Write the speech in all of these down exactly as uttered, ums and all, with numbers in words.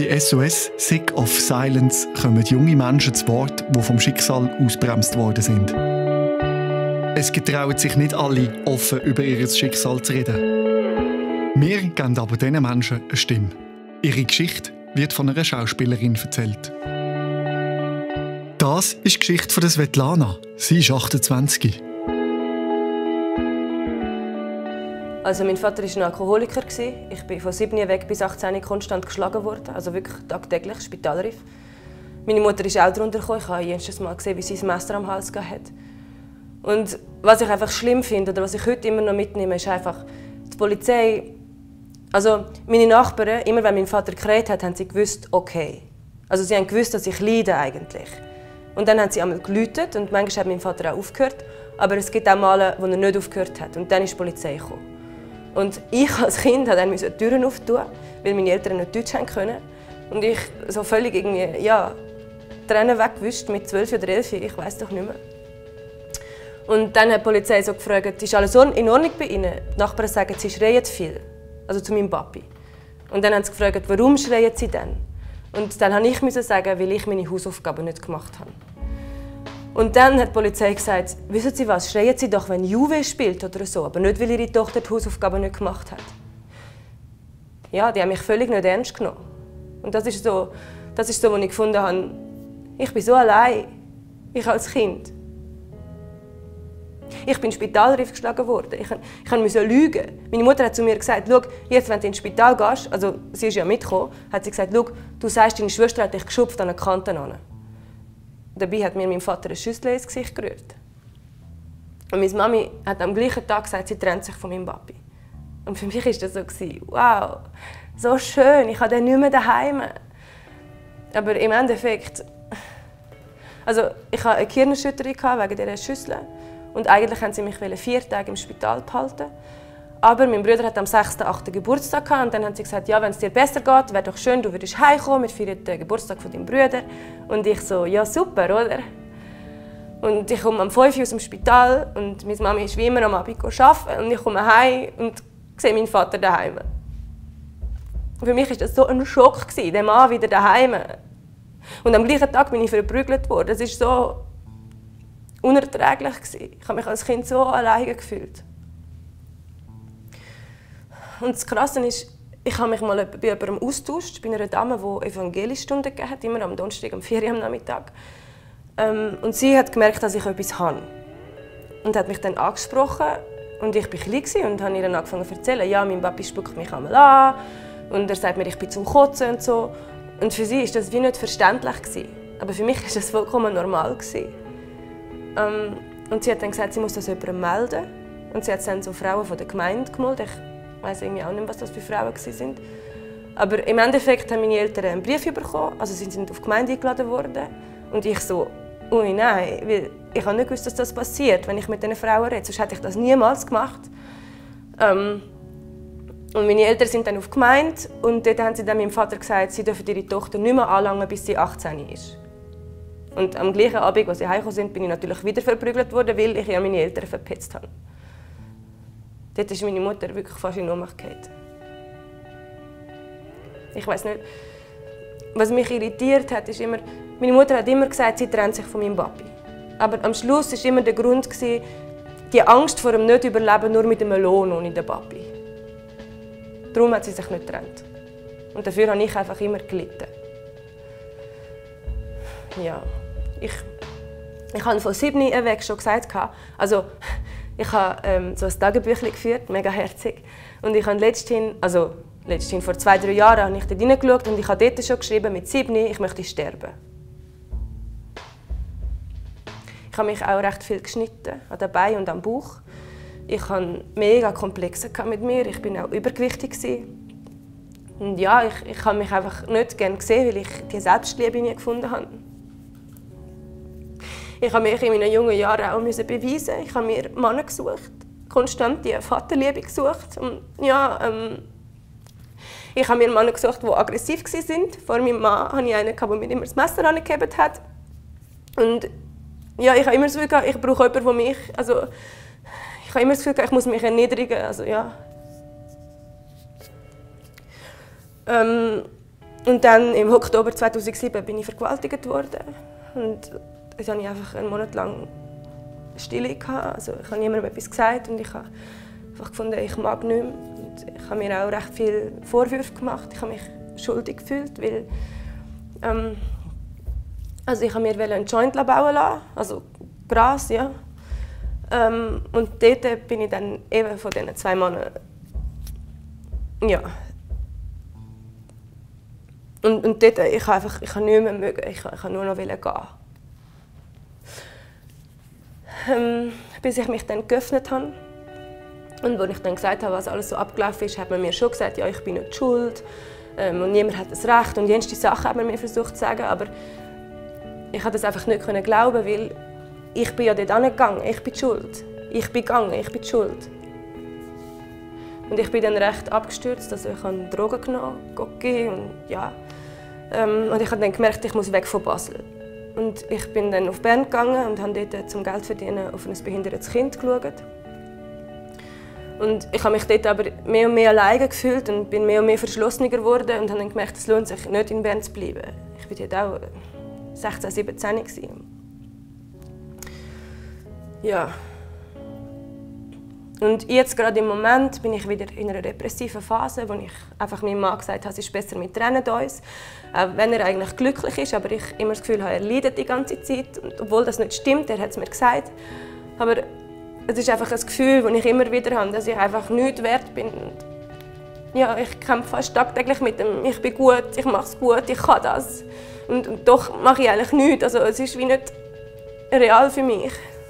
Bei S O S Sick of Silence kommen junge Menschen zu Wort, die vom Schicksal ausbremst worden sind. Es getrauen sich nicht alle, offen über ihr Schicksal zu reden. Wir geben aber diesen Menschen eine Stimme. Ihre Geschichte wird von einer Schauspielerin erzählt. Das ist die Geschichte von Svetlana. Sie ist achtundzwanzig. Also mein Vater war ein Alkoholiker. Ich bin von sieben weg bis achtzehn konstant geschlagen worden. Also wirklich tagtäglich, Spitalreif. Meine Mutter ist auch darunter gekommen. Ich habe jedes Mal gesehen, wie sie ein Messer am Hals hatte. Und was ich einfach schlimm finde, oder was ich heute immer noch mitnehme, ist einfach, die Polizei, also meine Nachbarn, immer wenn mein Vater geredet hat, haben sie gewusst, okay. Also sie haben gewusst, dass ich leide eigentlich. Und dann haben sie einmal geläutet und manchmal hat mein Vater auch aufgehört. Aber es gibt auch Male, wo er nicht aufgehört hat. Und dann ist die Polizei gekommen. Und ich als Kind musste die Türen auftun, weil meine Eltern nicht Deutsch können. Und ich so völlig irgendwie, ja, Tränen weggewischt mit zwölf oder elf, ich weiß doch nicht mehr. Und dann hat die Polizei so gefragt, ist alles in Ordnung bei Ihnen? Die Nachbarn sagen, sie schreien viel, also zu meinem Papi. Und dann haben sie gefragt, warum schreien sie denn? Und dann musste ich sagen, weil ich meine Hausaufgaben nicht gemacht habe. Und dann hat die Polizei gesagt, wissen Sie was, schreien Sie doch, wenn Juve spielt oder so, aber nicht, weil Ihre Tochter die Hausaufgaben nicht gemacht hat. Ja, die haben mich völlig nicht ernst genommen. Und das ist so, das ist so, wo ich gefunden habe, ich bin so allein, ich als Kind. Ich bin Spitalreif geschlagen worden. Ich, ich musste lügen. Meine Mutter hat zu mir gesagt, schau, jetzt, wenn du ins Spital gehst, also sie ist ja mitgekommen, hat sie gesagt, schau, du sagst, deine Schwester hat dich geschupft an der Kante an. Dabei hat mir mein Vater ein Schüssel ins Gesicht gerührt. Und meine Mami hat am gleichen Tag gesagt, sie trennt sich von meinem Papi. Und für mich war das so, wow, so schön, ich habe den nicht mehr daheim. Aber im Endeffekt, also ich hatte eine Gehirnerschütterung wegen dieser Schüssel. Und eigentlich wollten sie mich vier Tage im Spital behalten. Aber mein Bruder hatte am sechsten achten Geburtstag und dann haben sie gesagt, ja, wenn es dir besser geht, wäre doch schön, du würdest heimkommen, wir feiern den Geburtstag von deinem Bruder. Und ich so, ja super, oder? Und ich komme am fünf Uhr aus dem Spital und meine Mami ist wie immer am Abend arbeiten und ich komme heim und sehe meinen Vater daheim. Für mich war das so ein Schock, der Mann wieder daheim. Und am gleichen Tag bin ich verprügelt worden. Das war so unerträglich. Ich habe mich als Kind so alleine gefühlt. Und das Krasse ist, ich habe mich mal bei jemandem austauscht, bei einer Dame, die Evangeliesstunden gegeben hat, immer am Donnerstag um vier Uhr am Nachmittag. Ähm, und sie hat gemerkt, dass ich etwas habe. Und hat mich dann angesprochen. Und ich war klein und habe ihr dann angefangen zu erzählen, ja, mein Papi spuckt mich einmal an. Und er sagt mir, ich bin zum Kotzen und so. Und für sie war das wie nicht verständlich gewesen. Aber für mich war das vollkommen normal gewesen. Ähm, und sie hat dann gesagt, sie muss das jemandem melden. Und sie hat dann so Frauen von der Gemeinde gemeldet. Ich weiß irgendwie auch nicht, was das für Frauen waren. Aber im Endeffekt haben meine Eltern einen Brief bekommen, also sie sind auf die Gemeinde eingeladen worden. Und ich so, ui nein, weil ich habe nicht gewusst, dass das passiert, wenn ich mit diesen Frauen rede. Sonst hätte ich das niemals gemacht. Ähm, und meine Eltern sind dann auf die Gemeinde und dort haben sie dann meinem Vater gesagt, sie dürfen ihre Tochter nicht mehr anlangen, bis sie achtzehn ist. Und am gleichen Abend, als sie heimgekommen sind, bin ich natürlich wieder verprügelt worden, weil ich ja meine Eltern verpetzt habe. Dort ist meine Mutter wirklich fast in Ohnmacht gefallen. Ich weiß nicht, was mich irritiert hat, ist immer, meine Mutter hat immer gesagt, sie trennt sich von meinem Papi. Aber am Schluss war immer der Grund, die Angst vor dem Nicht-Überleben nur mit einem Lohn ohne den Papi. Darum hat sie sich nicht getrennt. Und dafür habe ich einfach immer gelitten. Ja, ich, ich habe von sieben weg schon gesagt, also ich habe ähm, so ein Tagebüchlein geführt, mega herzig. Und ich habe letzthin, also letzthin vor zwei, drei Jahren, habe ich dort hineingeschaut und ich habe dort schon geschrieben, mit sieben, ich möchte sterben. Ich habe mich auch recht viel geschnitten, an den Beinen und am Bauch. Ich hatte mega Komplexe mit mir, ich war auch übergewichtig. Und ja, ich, ich habe mich einfach nicht gerne gesehen, weil ich die Selbstliebe nie gefunden habe. Ich habe mich in meinen jungen Jahren auch beweisen. Ich habe mir Männer gesucht, konstant die Vaterliebe gesucht. Und ja, ähm, ich habe mir Männer gesucht, die aggressiv waren. Vor meinem Mann hatte ich einen, der mir immer das Messer angegeben hat. Und ja, ich habe immer das Gefühl, ich brauche jemanden, der mich, also ich habe immer das Gefühl, ich muss mich erniedrigen, also ja. Ähm, Und dann im Oktober zweitausendsieben bin ich vergewaltigt worden. Und jetzt hatte ich einfach einen Monat lang Stille gehabt. Also ich habe niemandem etwas gesagt und ich habe einfach gefunden, ich mag nicht mehr. Und ich habe mir auch recht viele Vorwürfe gemacht. Ich habe mich schuldig gefühlt, weil ähm, also ich wollte mir einen Joint bauen lassen, also Gras, ja. Ähm, und dort bin ich dann eben von diesen zwei Monaten, ja. Und, und dort, ich habe einfach, ich habe nicht mehr mögen, ich, ich habe nur noch gehen. Ähm, bis ich mich dann geöffnet habe. Und als ich dann gesagt habe, was alles so abgelaufen ist, hat man mir schon gesagt, ja, ich bin nicht schuld. Ähm, und niemand hat das Recht. Und jenste Sachen hat man mir versucht zu sagen. Aber ich konnte das einfach nicht glauben, weil ich bin ja dort hingegangen. Ich bin die schuld. Ich bin gegangen, ich bin die schuld. Und ich bin dann recht abgestürzt. Also ich habe Drogen genommen, Cocaine und ja. Ähm, und ich habe dann gemerkt, ich muss weg von Basel. Und ich bin dann auf Bern gegangen und habe dort zum Geld verdienen auf ein behindertes Kind geschaut. Und ich habe mich dort aber mehr und mehr alleine gefühlt und bin mehr und mehr verschlossener geworden und habe dann gemerkt, es lohnt sich nicht in Bern zu bleiben. Ich war dort auch sechzehn, siebzehn. Ja. Und jetzt gerade im Moment bin ich wieder in einer depressiven Phase, wo ich einfach meinem Mann gesagt habe, es ist besser, wir trennen uns. Auch wenn er eigentlich glücklich ist, aber ich immer das Gefühl habe, er leidet die ganze Zeit. Und obwohl das nicht stimmt, er hat es mir gesagt. Aber es ist einfach ein Gefühl, das ich immer wieder habe, dass ich einfach nichts wert bin. Und ja, ich kämpfe fast tagtäglich mit dem, ich bin gut, ich mache es gut, ich kann das. Und, und doch mache ich eigentlich nichts. Also es ist wie nicht real für mich.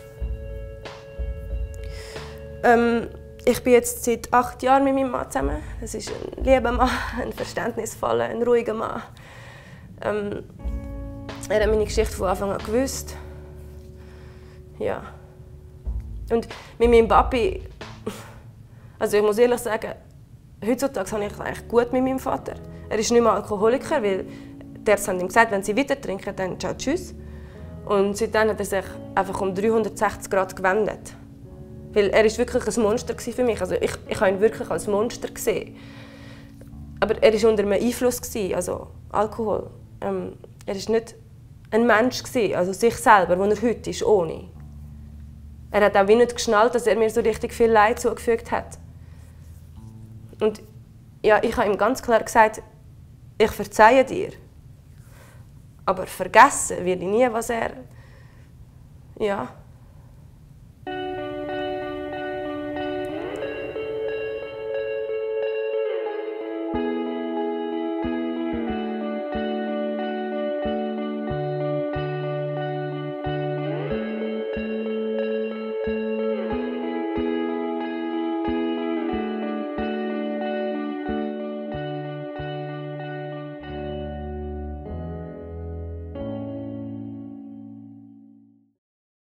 Ähm, ich bin jetzt seit acht Jahren mit meinem Mann zusammen. Das ist ein lieber Mann, ein verständnisvoller, ein ruhiger Mann. Ähm, er hat meine Geschichte von Anfang an gewusst. Ja. Und mit meinem Papi, also ich muss ehrlich sagen, heutzutage habe ich es eigentlich gut mit meinem Vater. Er ist nicht mehr Alkoholiker, weil die Ärzte haben ihm gesagt, wenn sie weiter trinken, dann ciao, tschüss. Und seitdem hat er sich einfach um dreihundertsechzig Grad gewendet. Weil er war wirklich ein Monster für mich. Also ich, ich habe ihn wirklich als Monster gesehen. Aber er war unter einem Einfluss, also Alkohol. Ähm, er war nicht ein Mensch, also sich selber, der er heute ist, ohne. Er hat auch wie nicht geschnallt, dass er mir so richtig viel Leid zugefügt hat. Und ja, ich habe ihm ganz klar gesagt, ich verzeihe dir. Aber vergessen will ich nie, was er... Ja.